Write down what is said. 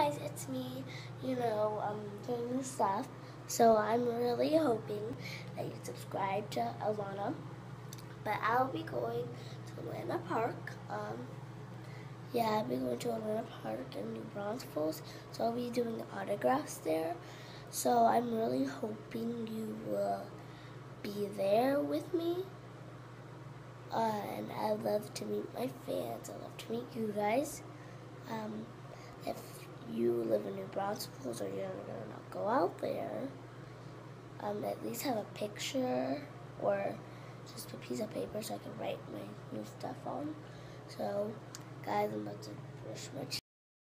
guys, it's me, doing this stuff. So I'm really hoping that you subscribe to Alana. But I'll be going to Atlanta Park. I'll be going to Atlanta Park in New Braunfels. So I'll be doing autographs there. So I'm really hoping you will be there with me. And I love to meet my fans. I love to meet you guys. If you live in New Braunfels or you're gonna not go out there, at least have a picture or just a piece of paper so I can write my new stuff on. So, guys, I'm about to brush my